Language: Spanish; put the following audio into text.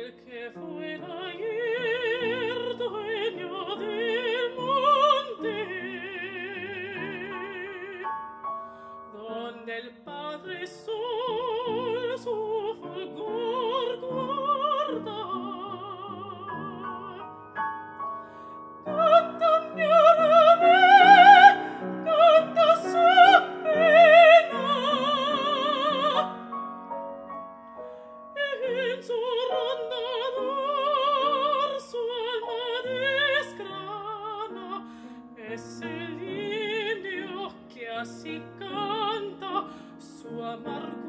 el que fuera ayer dueño del monte, donde el Padre Sol su fulgor guarda. Canta mi arabé, canta su pena, en su rondador su alma desgrana. Es el indio que así canta su amargura.